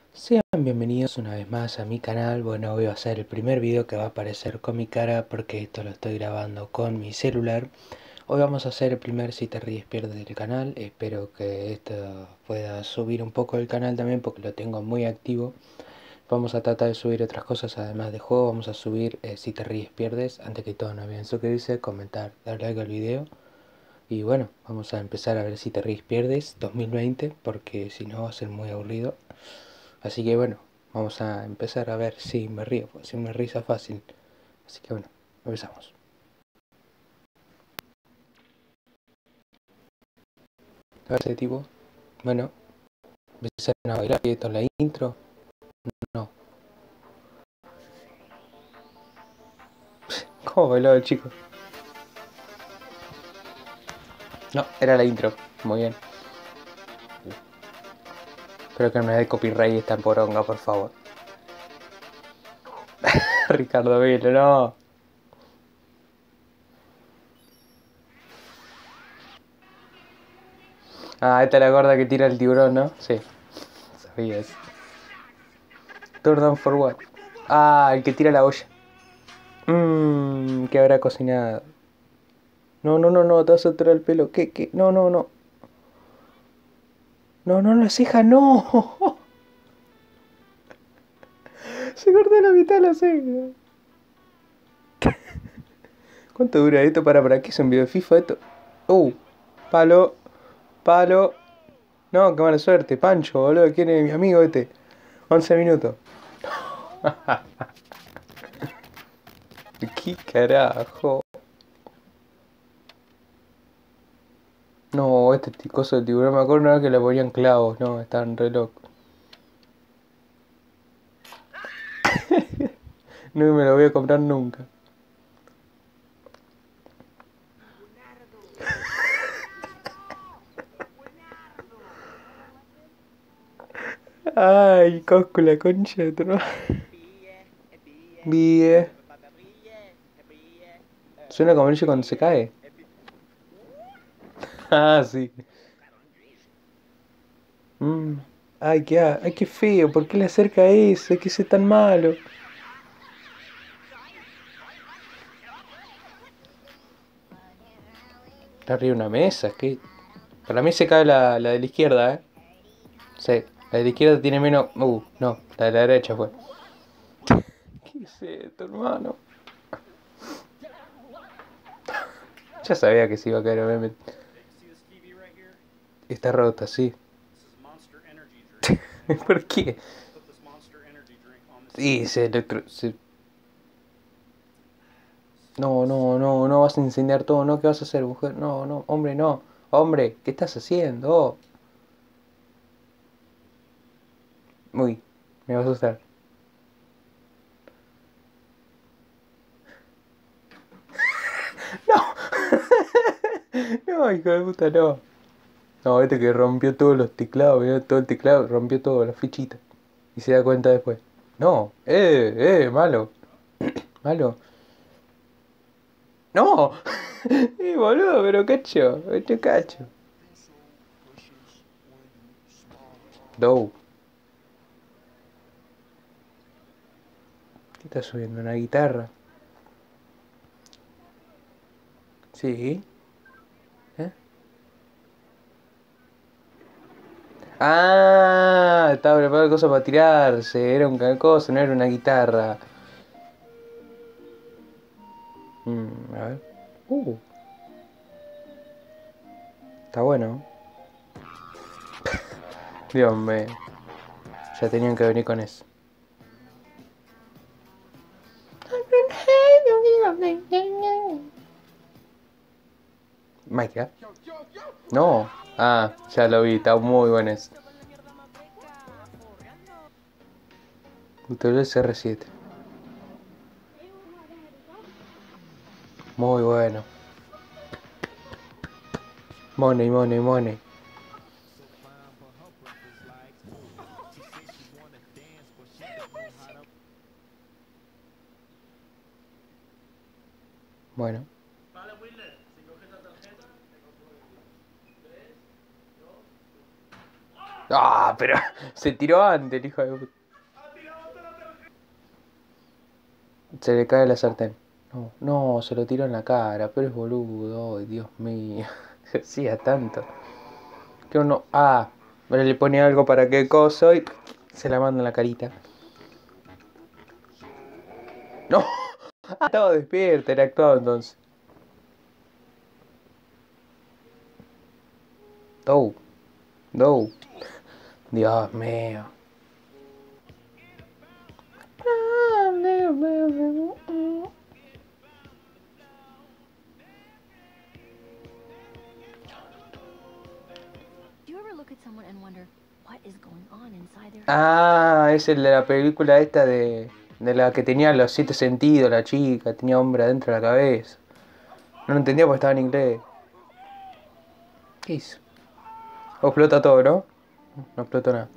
Sean bienvenidos una vez más a mi canal. Bueno, hoy va a ser el primer video que va a aparecer con mi cara porque esto lo estoy grabando con mi celular. Hoy vamos a hacer el primer Si te ríes pierdes del canal. Espero que esto pueda subir un poco el canal también porque lo tengo muy activo. Vamos a tratar de subir otras cosas además de juego. Vamos a subir Si te ríes pierdes. Antes que todo no olviden suscribirse, comentar, dar like al video. Y bueno, vamos a empezar a ver Si te ríes pierdes 2020 porque si no va a ser muy aburrido. Así que bueno, vamos a empezar a ver si me río, si me risa fácil. Así que bueno, empezamos. A ver ese tipo. Bueno, empezaron a bailar y esto es la intro. No. ¿Cómo bailaba el chico? No, era la intro. Muy bien. Espero que no me dé copyright esta poronga, por favor. Ricardo Velo, no. Ah, esta es la gorda que tira el tiburón, ¿no? Sí, sabías. Turn down for what? Ah, el que tira la olla. ¿Qué habrá cocinado? No, no, no, no, te vas a tirar el pelo. ¿Qué, qué? No, no, no. No, no, la ceja, no. Se cortó la mitad de la ceja. ¿Cuánto dura esto? ¿Para qué es un video de FIFA esto? Palo, palo. No, qué mala suerte. Pancho, boludo. ¿Quién es mi amigo este? 11 minutos. ¿Qué carajo? No, este coso de tiburón. Me acuerdo una vez que le ponían clavos. No, estaban re locos. No me lo voy a comprar nunca. Ay, Coscu, la concha de tu hermano. Bien. Suena como el cuando se cae. Ah, sí. Mm. Ay, ay, qué feo. ¿Por qué le acerca eso? ¿Qué es tan malo? Está arriba de una mesa. ¿Qué? Para mí se cae la de la izquierda, ¿eh? Sí. La de la izquierda tiene menos... no. La de la derecha fue. ¿Qué es esto, hermano? Ya sabía que se iba a caer, obviamente. Está rota, sí. ¿Por qué? Sí, No, no, no, no vas a incendiar todo, ¿no? ¿Qué vas a hacer, mujer? No, no, hombre, no. Hombre, ¿qué estás haciendo? Uy, me va a asustar. No, hijo de puta, no. No, este que rompió todos los teclados, mirá, todo el teclado, rompió todo, las fichitas. Y se da cuenta después. No, malo, malo. No, boludo, pero cacho, este cacho. Dow, ¿qué está subiendo? ¿Una guitarra? Sí. ¿Eh? Ah, estaba preparado cosa para tirarse, era un cosa, no era una guitarra. A ver. Uh, está bueno. Dios mío, ya tenían que venir con eso. Mike, ¿eh? No. Ah, ya lo vi, está muy bueno ese. Utiliza R7. Muy bueno. Money, money, money. Bueno. Ah, pero se tiró antes el hijo de puta. Se le cae la sartén. No, no, se lo tiró en la cara, pero es boludo. Ay, Dios mío. Se hacía tanto. Que uno. Ah, pero le pone algo para que coso y se la manda en la carita. No, ah, estaba despierta, era actuado entonces. No, no. Dios mío. Ah, es el de la película esta de la que tenía los 7 sentidos, la chica, tenía hombre adentro de la cabeza. No lo entendía porque estaba en inglés. ¿Qué hizo? O explota todo, ¿no? No explotó nada.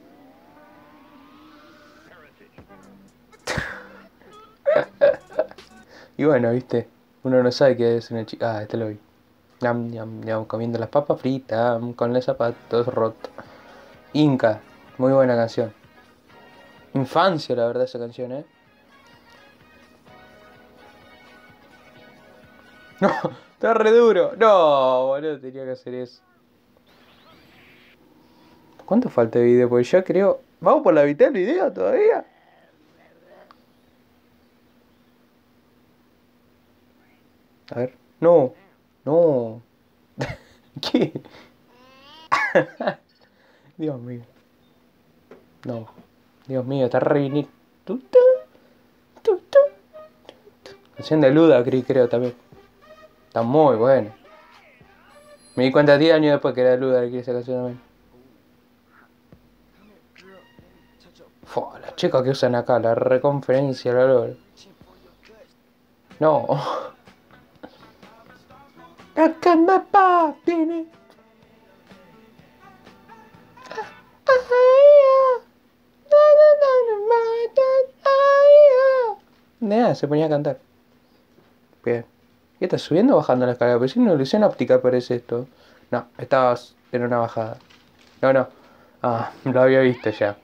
Y bueno, viste, uno no sabe qué es una chica. Ah, este lo vi. Ñam, ñam, ñam, comiendo las papas fritas, con los zapatos rotos. Inca, muy buena canción. Infancia, la verdad, esa canción, ¿eh? No, está re duro. No, boludo, tenía que hacer eso. ¿Cuánto falta de video? Porque yo creo. ¿Vamos por la mitad del video todavía? A ver. No, no. ¿Qué? Dios mío. No. Dios mío, está re bien. Canción de Ludacris, creo también. Está muy buena. Me di cuenta 10 años después que era Ludacris esa canción también. Fua, las chicas que usan acá, la reconferencia, la lora. No. Acá mapa viene. Nada, se ponía a cantar. Bien. ¿Qué estás subiendo o bajando la escalera? Pero si una ilusión óptica parece esto. No, estabas en una bajada. No, no. Ah, lo había visto ya.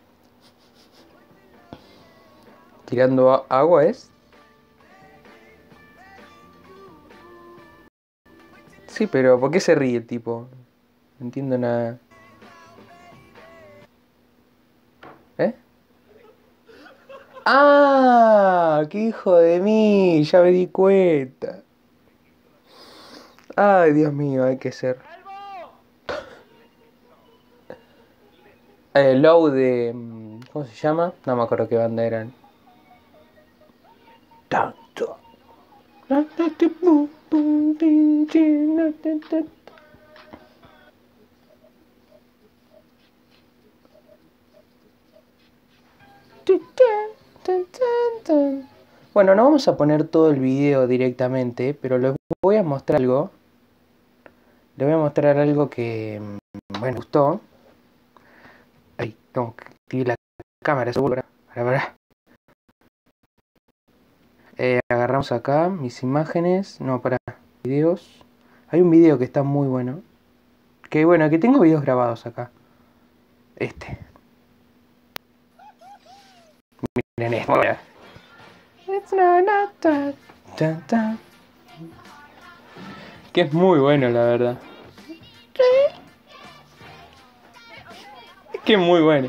Tirando agua es. Sí, pero ¿por qué se ríe el tipo? No entiendo nada. ¿Eh? ¡Ah! ¡Qué hijo de mí! Ya me di cuenta. Ay, Dios mío, hay que ser. Low de. ¿Cómo se llama? No me acuerdo qué banda eran. Tanto. Bueno, no vamos a poner todo el video directamente, pero les voy a mostrar algo. Les voy a mostrar algo que, bueno, me gustó. Ay, tengo que activar la cámara, seguro. Para. Agarramos acá mis imágenes. No, para videos. Hay un video que está muy bueno. Que bueno, que tengo videos grabados acá. Este. Miren esto. Que es muy bueno, la verdad. Es que es muy bueno.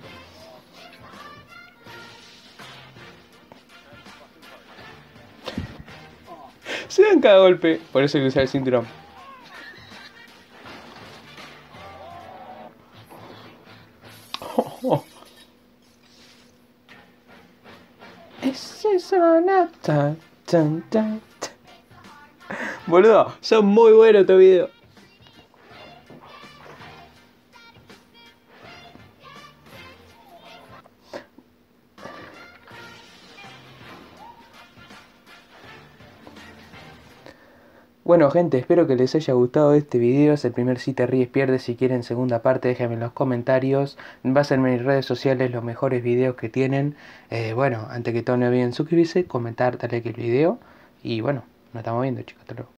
Se dan cada golpe. Por eso hay que usar el cinturón. Ese sonata. Boludo, son muy buenos estos videos. Bueno gente, espero que les haya gustado este video, es el primer Si Te Ríes Pierdes. Si quieren segunda parte déjenme en los comentarios. Pásenme en mis redes sociales los mejores videos que tienen. Bueno, antes que todo no olviden suscribirse, comentar, darle like al video. Y bueno, nos estamos viendo chicos, hasta luego.